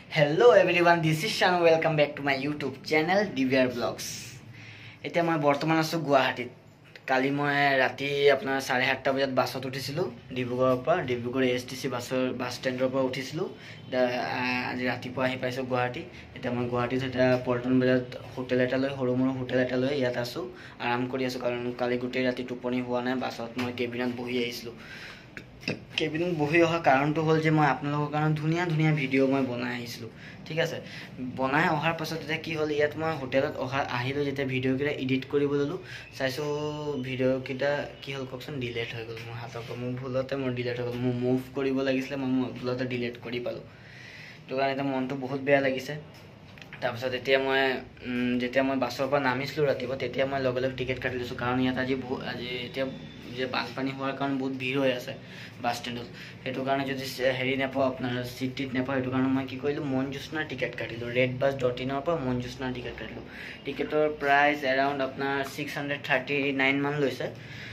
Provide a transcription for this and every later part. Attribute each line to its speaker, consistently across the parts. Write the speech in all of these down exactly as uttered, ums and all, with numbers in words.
Speaker 1: Hello everyone, this is Shan. Welcome back to my YouTube channel Dibrugarh Vlogs. এতিয়া মই বৰ্তমান আছো গুৱাহাটীত। কালি মই ৰাতি আপোনাৰ চাৰে সাতটা বজাত বাছত উঠিছিলো ডিব্ৰুগড়ৰ পৰা ডিব্ৰুগড় এএছটিসি বাছৰ বাছ ষ্টেণ্ডৰ পৰা উঠিছিলো। আজি ৰাতিপুৱা আহি পাইছো গুৱাহাটী। এতিয়া মই গুৱাহাটীত এটা পল্টন বজাৰত হোটেল এটা লৈ হৰুমুৰু হোটেল এটা লৈ ইয়াত আছো, আৰাম কৰি আছো কাৰণ কালি গোটেই ৰাতি টোপনি হোৱা নাই। বাছত মই কেবিনত বহি আহিছিলো। কেবিনত বহি অহা কাৰণটো হ'ল যে মই আপোনালোকৰ কাৰণে ধুনীয়া ধুনীয়া ভিডিঅ' মই বনাই আহিছিলো। ঠিক আছে, বনাই অহাৰ পাছত এতিয়া কি হ'ল, ইয়াত মই হোটেলত অহা আহিলো যেতিয়া ভিডিঅ'কেইটা এডিট কৰিব ল'লো, চাইছো ভিডিঅ'কেইটা কি হ'ল কওকচোন, ডিলেট হৈ গ'ল। মোৰ হাতৰ পৰা মোৰ ভুলতে মোৰ ডিলেট হৈ গ'ল। মোৰ মুভ কৰিব লাগিছিলে, মই মোৰ ভুলতে ডিলেট কৰি পালোঁ। সেইটো কাৰণে এতিয়া মনটো বহুত বেয়া লাগিছে। তাৰপিছত এতিয়া মই যেতিয়া মই বাছৰ পৰা নামিছিলোঁ ৰাতিপুৱা, তেতিয়া মই লগে লগে টিকেট কাটি লৈছোঁ কাৰণ ইয়াত আজি বহু আজি এতিয়া যে বানপানী হোৱাৰ কাৰণে বহুত ভিৰ হৈ আছে বাছ ষ্টেণ্ডত। সেইটো কাৰণে যদি হেৰি নাপাওঁ, আপোনাৰ চিট টিট নাপাওঁ, সেইটো কাৰণে মই কি কৰিলোঁ, মনজুছনাৰ টিকেট কাটিলোঁ। ৰেড বাছ ডট ইনৰ পৰা মনজুছনাৰ টিকেট কাটিলোঁ। টিকেটৰ প্ৰাইচ এৰাউণ্ড আপোনাৰ ছিক্স হাণ্ড্ৰেড থাৰ্টি নাইন মান লৈছে।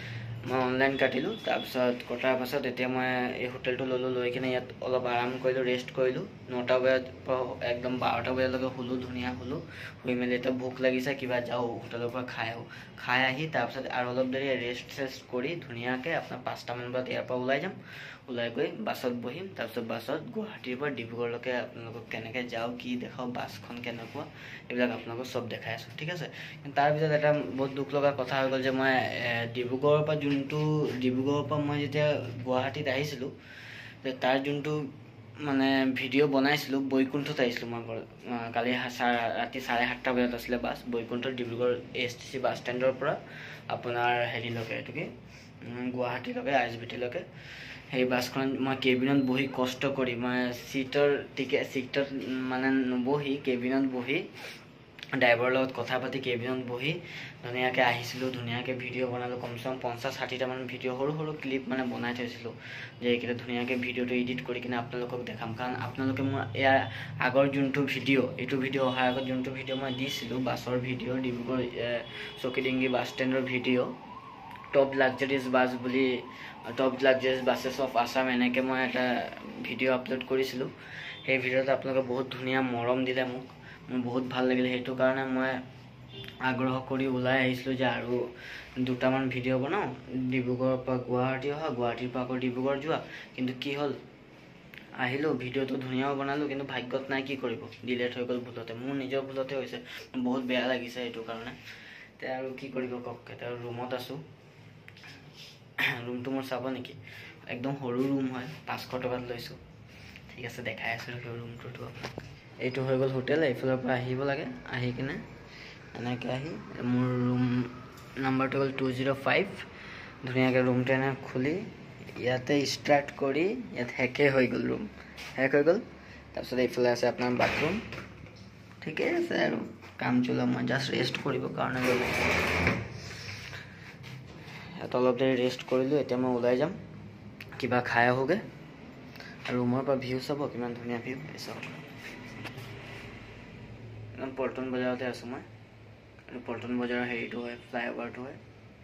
Speaker 1: মই অনলাইন কাটিলোঁ। তাৰপিছত কটাৰ পাছত এতিয়া মই এই হোটেলটো ল'লোঁ। লৈ কিনে ইয়াত অলপ আৰাম কৰিলোঁ, ৰেষ্ট কৰিলোঁ। নটা বজাত পৰা একদম বাৰটা বজালৈকে শুলোঁ, ধুনীয়া শুলোঁ। শুই মেলি এতিয়া ভোক লাগিছে, কিবা যাওঁ হোটেলৰ পৰা খাই আহোঁ। খাই আহি তাৰপিছত আৰু অলপ দেৰি ৰেষ্ট চেষ্ট কৰি ধুনীয়াকৈ আপোনাৰ পাঁচটামান বজাত ইয়াৰ পৰা ওলাই যাম। ওলাই গৈ বাছত বহিম। তাৰপিছত বাছত গুৱাহাটীৰ পৰা ডিব্ৰুগড়লৈকে আপোনালোকক কেনেকৈ যাওঁ, কি দেখাওঁ, বাছখন কেনেকুৱা, এইবিলাক আপোনালোকক চব দেখাই আছোঁ। ঠিক আছে, কিন্তু তাৰপিছত এটা বহুত দুখ লগা কথা হৈ গ'ল যে মই ডিব্ৰুগড়ৰ পৰা যোনটো ডিব্ৰুগড়ৰ পৰা মই যেতিয়া গুৱাহাটীত আহিছিলোঁ, তাৰ যোনটো মানে ভিডিঅ' বনাইছিলোঁ, বৈকুণ্ঠত আহিছিলোঁ মই। কালি ৰাতি চাৰে সাতটা বজাত আছিলে বাছ বৈকুণ্ঠত Dibrugarh A S T C bus ষ্টেণ্ডৰ পৰা আপোনাৰ হেৰিলৈকে, এইটো কি গুৱাহাটীলৈকে, আই এছ বি টিলৈকে। সেই বাছখনত মই কেবিনত বহি কষ্ট কৰি মই চিটৰ টিকেট চিটত মানে নবহি কেবিনত বহি ড্ৰাইভাৰৰ লগত কথা পাতি কেবিনত বহি ধুনীয়াকৈ আহিছিলোঁ। ধুনীয়াকৈ ভিডিঅ' বনালোঁ। কমচে কম পঞ্চাছ ষাঠিটামান ভিডিঅ' সৰু সৰু ক্লিপ মানে বনাই থৈছিলোঁ, যে এইকেইটা ধুনীয়াকৈ ভিডিঅ'টো এডিট কৰি কিনে আপোনালোকক দেখাম। কাৰণ আপোনালোকে মোৰ ইয়াৰ আগৰ যোনটো ভিডিঅ' এইটো ভিডিঅ' অহাৰ আগত যোনটো ভিডিঅ' মই দিছিলোঁ বাছৰ ভিডিঅ', ডিব্ৰুগড় চকীডিঙ্গি বাছ ষ্টেণ্ডৰ ভিডিঅ', টপ লাক্সাৰিজ বাছ বুলি, top luxuries buses of Assam, এনেকৈ মই এটা ভিডিঅ' আপলোড কৰিছিলোঁ। সেই ভিডিঅ'ত আপোনালোকে বহুত ধুনীয়া মৰম দিলে মোক, মোৰ বহুত ভাল লাগিলে। সেইটো কাৰণে মই আগ্ৰহ কৰি ওলাই আহিছিলোঁ যে আৰু দুটামান ভিডিঅ' বনাওঁ, ডিব্ৰুগড়ৰ পৰা গুৱাহাটী অহা, গুৱাহাটীৰ পৰা আকৌ ডিব্ৰুগড় যোৱা। কিন্তু কি হ'ল, আহিলোঁ, ভিডিঅ'টো ধুনীয়াও বনালোঁ, কিন্তু ভাগ্যত নাই, কি কৰিব, ডিলেট হৈ গ'ল ভুলতে। মোৰ নিজৰ ভুলতে হৈছে, বহুত বেয়া লাগিছে সেইটো কাৰণে। এতিয়া আৰু কি কৰিব কওক। এতিয়া ৰুমত আছোঁ। ৰুমটো মোৰ চাব নেকি? একদম সৰু ৰুম হয়, পাঁচশ টকাত লৈছোঁ। ঠিক আছে, দেখাই আছোঁ সেই ৰুমটোতো আপোনাক। এইটো হৈ গ'ল হোটেল। এইফালৰ পৰা আহিব লাগে, আহি কিনে এনেকৈ আহি মোৰ ৰুম নাম্বাৰটো হ'ল টু জিৰ' ফাইভ। ধুনীয়াকৈ ৰুমটো এনে খুলি ইয়াতে ষ্টাৰ্ট কৰি ইয়াত হেকে হৈ গ'ল, ৰুম হেক হৈ গ'ল। তাৰপিছত এইফালে আছে আপোনাৰ বাথৰুম। ঠিকেই আছে আৰু কাম চলা। মই জাষ্ট ৰেষ্ট কৰিবৰ কাৰণে গ'লোঁ। ইয়াত অলপ দেৰি ৰেষ্ট কৰিলোঁ। এতিয়া মই ওলাই যাম, কিবা খাই আহোঁগৈ। আৰু ৰুমৰ পৰা ভিউ চাব, কিমান ধুনীয়া ভিউ চাওক। একদম পল্টন বজাৰতে আছোঁ মই। আৰু পল্টন বজাৰৰ হেৰিটো হয়, ফ্লাইঅভাৰটো হয়,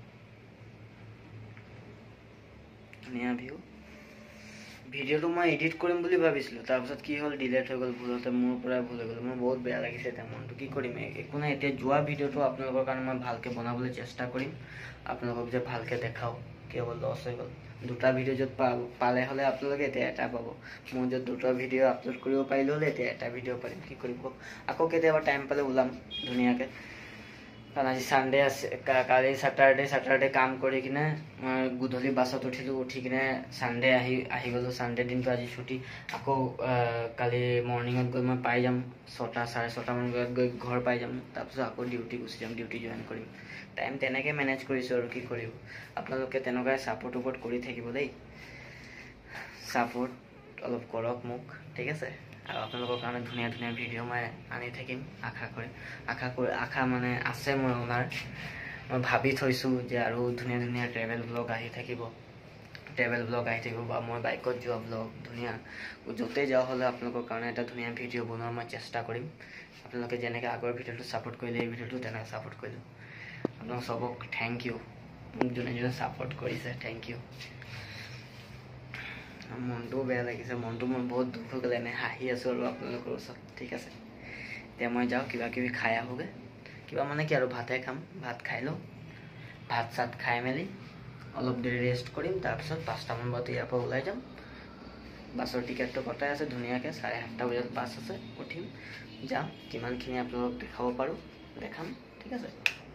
Speaker 1: ধুনীয়া ভিউ। ভিডিঅ'টো মই এডিট কৰিম বুলি ভাবিছিলোঁ, তাৰপিছত কি হ'ল, ডিলেট হৈ গ'ল ভুলতে, মোৰ পৰাই ভুল হৈ গ'ল। মোৰ বহুত বেয়া লাগিছে এতিয়া, মনটো কি কৰিম। একো নাই, এতিয়া যোৱা ভিডিঅ'টো আপোনালোকৰ কাৰণে মই ভালকৈ বনাবলৈ চেষ্টা কৰিম, আপোনালোকক যে ভালকৈ দেখাওঁ। কি হ'ব, লছ হৈ গ'ল। দুটা ভিডিঅ' য'ত পা পালে হ'লে আপোনালোকে এতিয়া এটা পাব। মই য'ত দুটা ভিডিঅ' আপলোড কৰিব পাৰিলোঁ হ'লে এতিয়া এটা ভিডিঅ' পাৰিম, কি কৰিব। আকৌ কেতিয়াবা টাইম পালে ওলাম ধুনীয়াকৈ। কাৰণ আজি ছানডে আছে, কালি ছেটাৰডে ছেটাৰডে কাম কৰি কিনে মই গধূলি বাছত উঠিলোঁ। উঠি কিনে ছানডে আহি আহি গ'লোঁ। ছানডে দিনটো আজি ছুটি। আকৌ কালি মৰ্ণিঙত গৈ মই পাই যাম, ছটা চাৰে ছটামান বজাত গৈ ঘৰ পাই যাম। তাৰপিছত আকৌ ডিউটি গুচি যাম, ডিউটি জইন কৰিম। টাইম তেনেকৈ মেনেজ কৰিছোঁ আৰু কি কৰিব। আপোনালোকে তেনেকুৱাই ছাপোৰ্ট উপৰ্ট কৰি থাকিব দেই, ছাপোৰ্ট অলপ কৰক মোক, ঠিক আছে। আৰু আপোনালোকৰ কাৰণে ধুনীয়া ধুনীয়া ভিডিঅ' মই আনি থাকিম, আশা কৰি আশা কৰি আশা মানে আছে মোৰ অনাৰ। মই ভাবি থৈছোঁ যে আৰু ধুনীয়া ধুনীয়া ট্ৰেভেল ব্লগ আহি থাকিব, ট্ৰেভেল ব্লগ আহি থাকিব বা মই বাইকত যোৱা ব্লগ, ধুনীয়া য'তে যাওঁ হ'লে আপোনালোকৰ কাৰণে এটা ধুনীয়া ভিডিঅ' বনোৱাৰ মই চেষ্টা কৰিম। আপোনালোকে যেনেকৈ আগৰ ভিডিঅ'টো ছাপোৰ্ট কৰিলে, এই ভিডিঅ'টো তেনেকৈ ছাপোৰ্ট কৰিলোঁ। আপোনালোক চবক থেংক ইউ, মোক যোনে যোনে ছাপোৰ্ট কৰিছে, থেংক ইউ। মনটো বেয়া লাগিছে, মনটো মোৰ বহুত দুখ হৈ গ'ল, এনে হাঁহি আছোঁ আৰু আপোনালোকৰ ওচৰত। ঠিক আছে, এতিয়া মই যাওঁ কিবা কিবি খাই আহোঁগৈ, কিবা মানে কি আৰু ভাতে খাম, ভাত খাই লওঁ, ভাত চাত খাই মেলি অলপ দেৰি ৰেষ্ট কৰিম, তাৰপিছত পাঁচটামান বজাত ইয়াৰ পৰা ওলাই যাম। বাছৰ টিকেটটো কটাই আছে ধুনীয়াকৈ, চাৰে সাতটা বজাত বাছ আছে, উঠিম, যাম, কিমানখিনি আপোনালোকক দেখাব পাৰোঁ দেখাম। ঠিক আছে,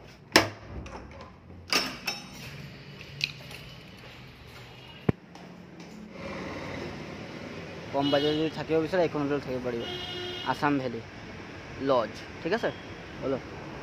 Speaker 1: কম বাজেট যদি থাকিব বিচাৰে এইখন হোটেল থাকিব পাৰিব, আছাম ভেলী লজ। ঠিক আছে, বলো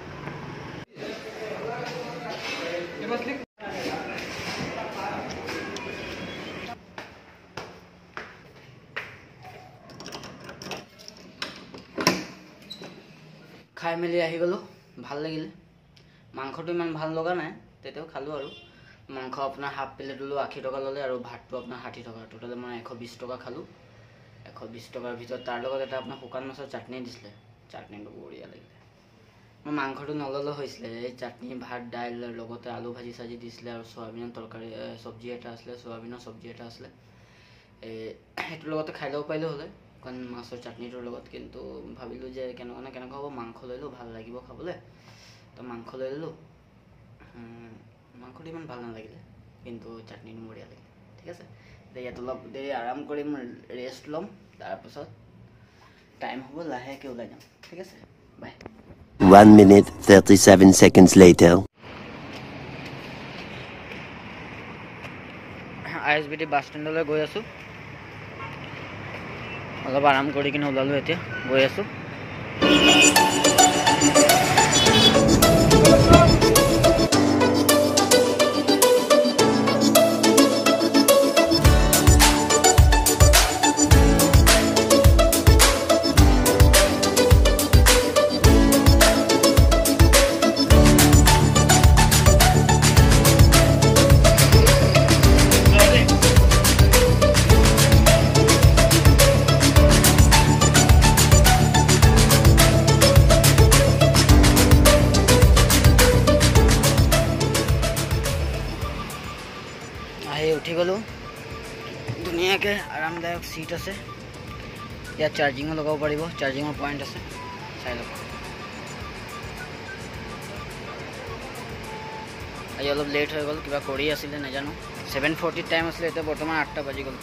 Speaker 1: খাই মেলি আহি গ'লোঁ, ভাল লাগিলে। মাংসটো ইমান ভাল লগা নাই, তেতিয়াও খালোঁ আৰু। মাংস আপোনাৰ হাফ প্লেট ল'লোঁ, আশী টকা ল'লে, আৰু ভাতটো আপোনাৰ ষাঠি টকা, টোটেল মই এশ বিছ টকা খালোঁ। এশ বিছ টকাৰ ভিতৰত তাৰ লগত এটা আপোনাৰ শুকান মাছৰ চাটনি দিছিলে, চাটনিটো বঢ়িয়া লাগিলে। মই মাংসটো নল'লেও হৈছিলে, এই চাটনি ভাত দাইল লগতে আলু ভাজি চাজি দিছিলে, আৰু চয়াবিনৰ তৰকাৰী চব্জি এটা আছিলে, চয়াবিনৰ চব্জি এটা আছিলে, এই সেইটোৰ লগতে খাই ল'ব পাৰিলেও হ'লে কাৰণ মাছৰ চাটনিটোৰ লগত। কিন্তু ভাবিলোঁ যে কেনেকুৱা নে কেনেকুৱা হ'ব, মাংস লৈ ল'লোঁ, ভাল লাগিব খাবলৈ, তো মাংস লৈ ল'লোঁ। মাংসটো ইমান ভাল নালাগিলে, কিন্তু চাটনিটো বঢ়িয়া লাগিলে। ঠিক আছে, এতিয়া ইয়াত অলপ দেৰি আৰাম কৰিম, ৰেষ্ট ল'ম, তাৰপিছত টাইম হ'ব লাহেকৈ ওলাই যাম। ঠিক আছে, bye.
Speaker 2: one minute thirty-seven seconds later.
Speaker 1: I S B T bus ষ্টেণ্ডলৈ গৈ আছোঁ, অলপ আৰাম কৰি কিনে ওলালোঁ, এতিয়া গৈ আছোঁ। আহি উঠি গ'লোঁ, ধুনীয়াকৈ আৰামদায়ক চিট আছে, ইয়াত চাৰ্জিঙো লগাব পাৰিব, চাৰ্জিঙৰ পইণ্ট আছে, চাই ল'ব। আজি অলপ লেট হৈ গ'ল, কিবা কৰি আছিলে নাজানো, ছেভেন ফৰ্টিত টাইম আছিলে, এতিয়া বৰ্তমান আঠটা বাজি গ'ল।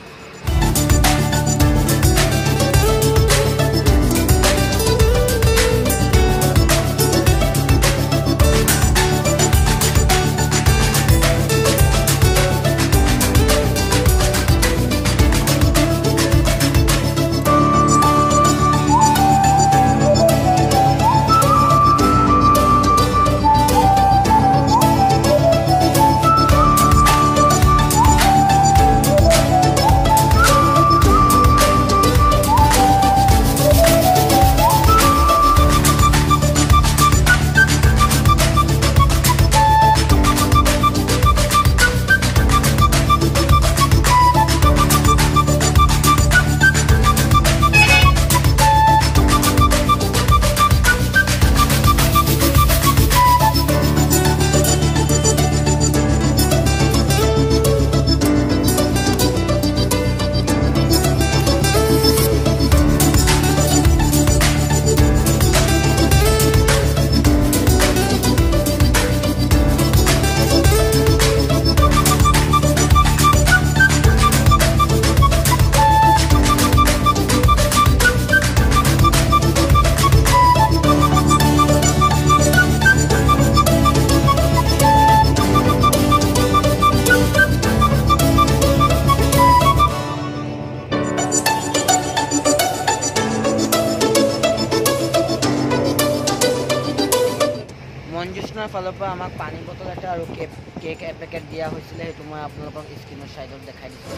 Speaker 1: মঞ্জুষ্ণাৰ ফালৰ পৰা আমাক পানী বটল এটা আৰু কেক কেক এপেকেট দিয়া হৈছিলে, সেইটো মই আপোনালোকক স্ক্ৰীনৰ চাইডত দেখাই দিছোঁ।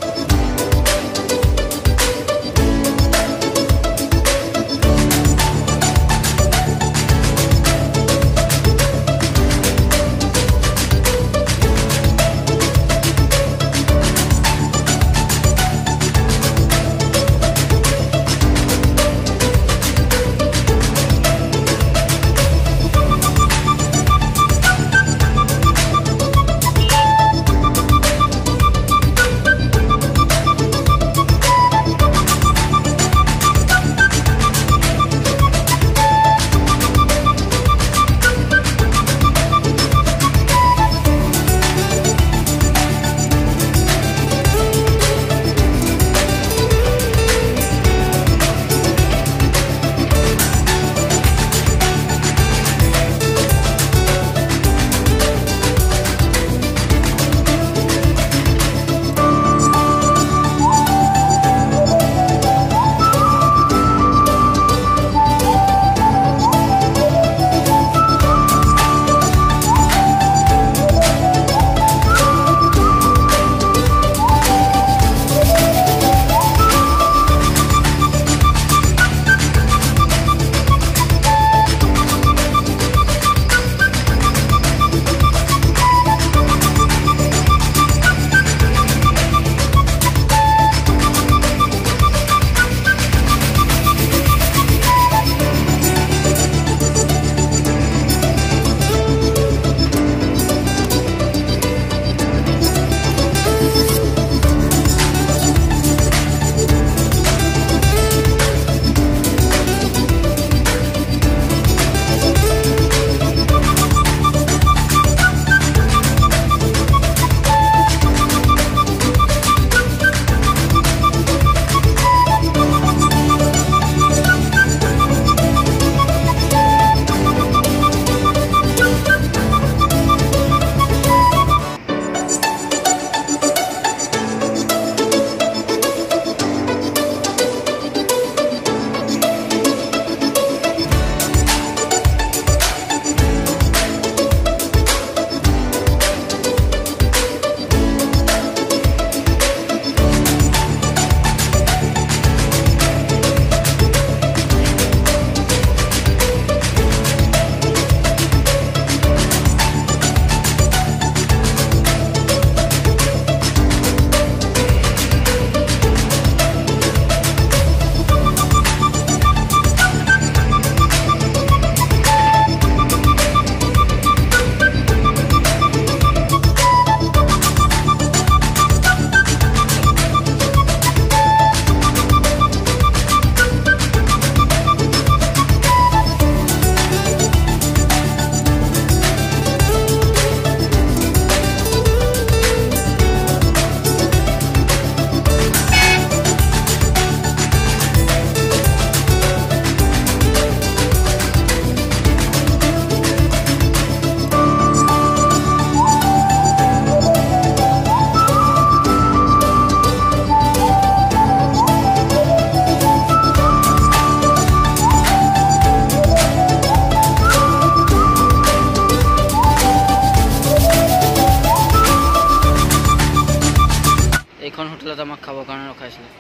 Speaker 1: এইখন হোটেলত আমাক খাবৰ কাৰণে ৰখাইছিলে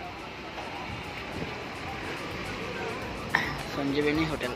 Speaker 1: সঞ্জীৱনী হোটেল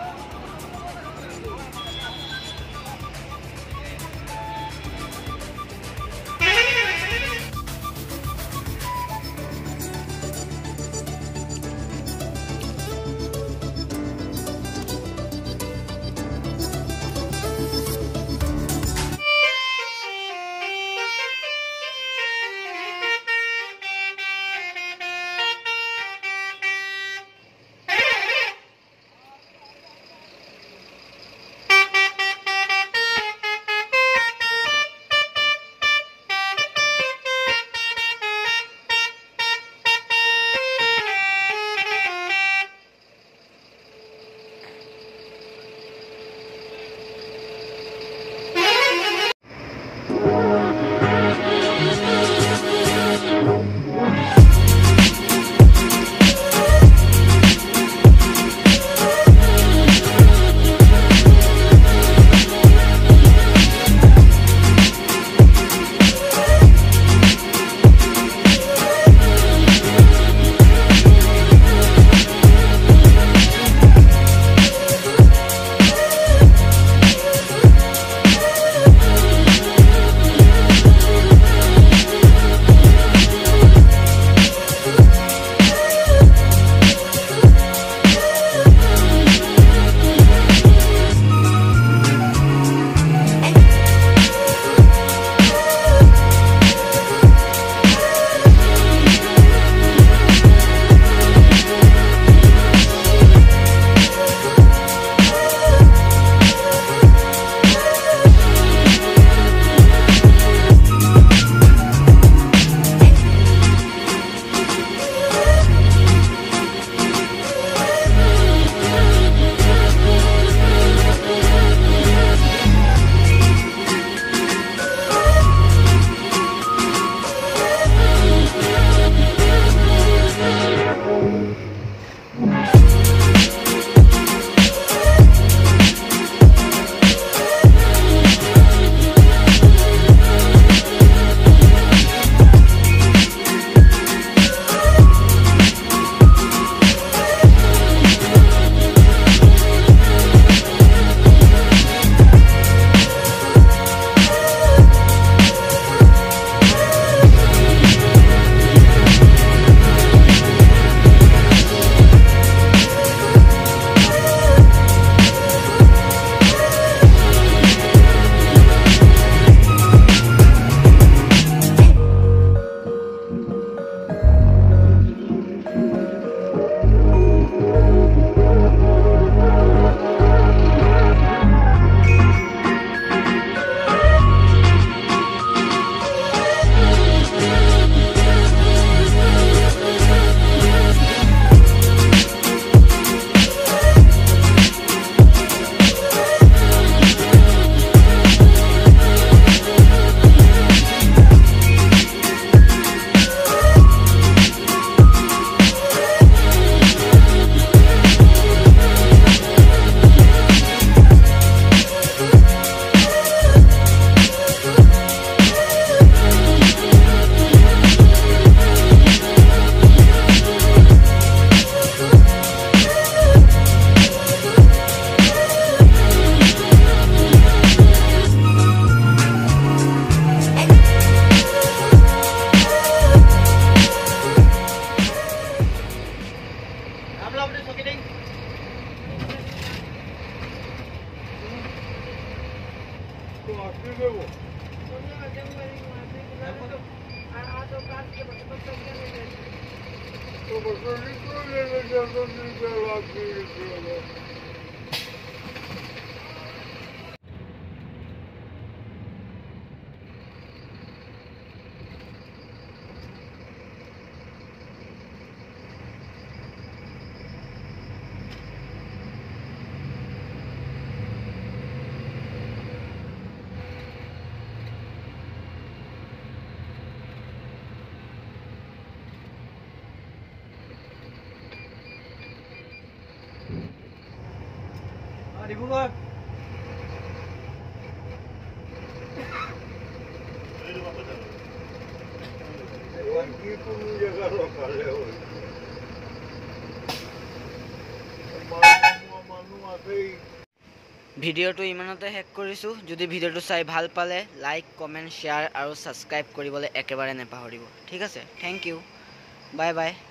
Speaker 3: Dibrugarh. কোনো জায়গা ৰখালে হ'ল মানুহ আছেই
Speaker 1: ভিডিঅ'টো ইমানতে শেষ কৰিছোঁ যদি ভিডিঅ'টো চাই ভাল পালে লাইক কমেণ্ট শ্বেয়াৰ আৰু ছাবস্ক্ৰাইব কৰিবলৈ একেবাৰে নাপাহৰিব ঠিক আছে থেংক ইউ বাই বাই